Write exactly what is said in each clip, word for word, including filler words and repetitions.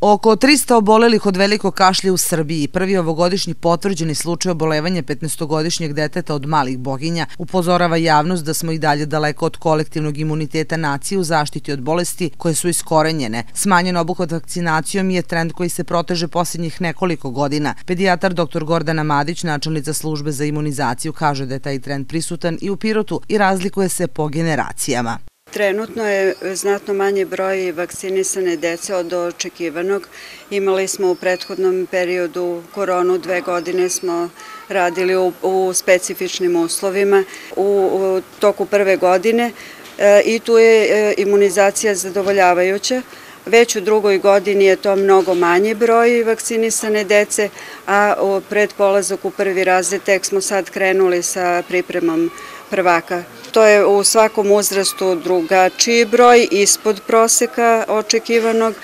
Oko trista obolelih od velikog kašlja u Srbiji, prvi ovogodišnji potvrđeni slučaj obolevanja petnaestogodišnjeg deteta od malih boginja, upozorava javnost da smo i dalje daleko od kolektivnog imuniteta nacije u zaštiti od bolesti koje su iskorenjene. Smanjen obuhvat vakcinacijom je trend koji se proteže posljednjih nekoliko godina. Pedijatar doktor Gordana Madić, načelnica službe za imunizaciju, kaže da je taj trend prisutan i u Pirotu i razlikuje se po generacijama. Trenutno je znatno manji broj vakcinisane dece od očekivanog. Imali smo u prethodnom periodu koronu, dve godine smo radili u, u specifičnim uslovima u, u toku prve godine e, i tu je e, imunizacija zadovoljavajuća. Već u drugoj godini je to mnogo manji broj vakcinisane dece, a pred polazak u prvi razred tek smo sad krenuli sa pripremom prvaka. To je u svakom uzrastu drugačiji broj, ispod proseka očekivanog,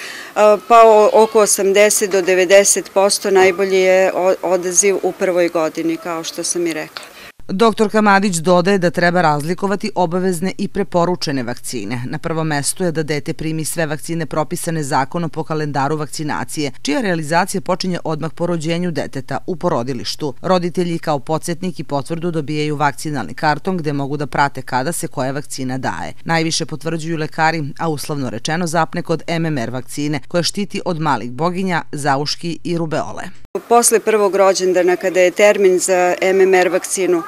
pa oko osamdeset do devedeset posto najbolji je odaziv u prvoj godini, kao što sam i rekla. Doktorka Madić dodaje da treba razlikovati obavezne i preporučene vakcine. Na prvom mestu je da dete primi sve vakcine propisane zakonom po kalendaru vakcinacije, čija realizacija počinje odmah po rođenju deteta u porodilištu. Roditelji kao podsjetnik i potvrdu dobijaju vakcinalni karton gde mogu da prate kada se koja vakcina daje. Najviše potvrđuju lekari, a uslovno rečeno zapne kod M M R vakcine, koja štiti od malih boginja, zauški i rubeole. Posle prvog rođendana, kada je termin za M M R vakcinu,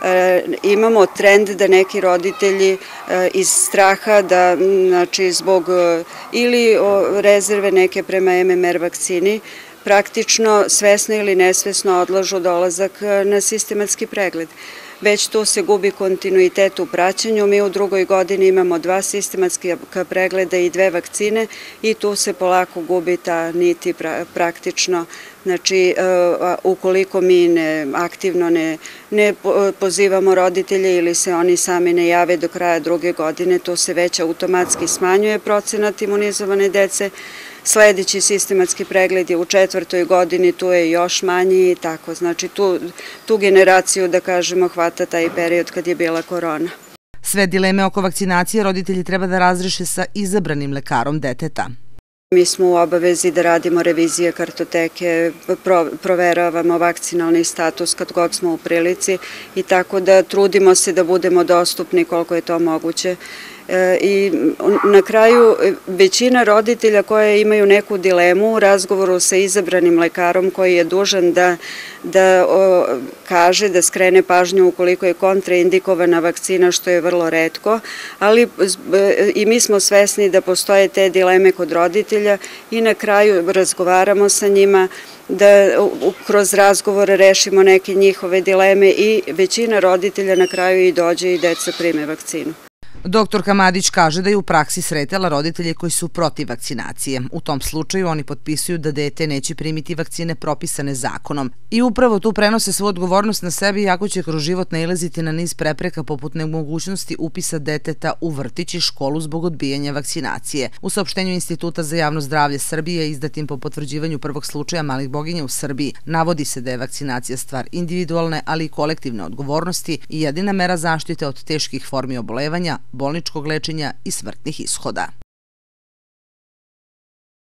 imamo trend da neki roditelji iz straha da, znači, zbog ili rezerve neke prema M M R vakcini, praktično svesno ili nesvesno odlažu dolazak na sistematski pregled. Već tu se gubi kontinuitet u praćenju. Mi u drugoj godini imamo dva sistematska pregleda i dve vakcine i tu se polako gubi ta niti praktično. Znači, ukoliko mi ne, aktivno ne, ne pozivamo roditelje ili se oni sami ne jave do kraja druge godine, tu se već automatski smanjuje procenat imunizovane dece. Sledeći sistematski pregled je u četvrtoj godini, tu je još manji i tako. Znači, tu, tu generaciju, da kažemo, hvata taj period kad je bila korona. Sve dileme oko vakcinacije roditelji treba da razreše sa izabranim lekarom deteta. Mi smo u obavezi da radimo revizije kartoteke, proveravamo vakcinalni status kad god smo u prilici i tako da trudimo se da budemo dostupni koliko je to moguće. I na kraju većina roditelja koje imaju neku dilemu u razgovoru sa izabranim lekarom koji je dužan da, da o, kaže, da skrene pažnju ukoliko je kontraindikovana vakcina, što je vrlo retko, ali i mi smo svesni da postoje te dileme kod roditelja i na kraju razgovaramo sa njima da kroz razgovore rešimo neke njihove dileme i većina roditelja na kraju i dođe i deca prime vakcinu. Doktorka Madić kaže da je u praksi sretala roditelje koji su protiv vakcinacije. U tom slučaju oni potpisuju da dete neće primiti vakcine propisane zakonom. I upravo tu prenose svu odgovornost na sebi, iako će kroz život nailaziti na niz prepreka poput nemogućnosti upisa deteta u vrtić i školu zbog odbijanja vakcinacije. U saopštenju Instituta za javno zdravlje Srbije, izdatim po potvrđivanju prvog slučaja malih boginja u Srbiji, navodi se da je vakcinacija stvar individualne, ali i kolektivne odgovornosti i jedina mera zaštite od teških formi obolevanja, bolničkog lečenja i smrtnih ishoda.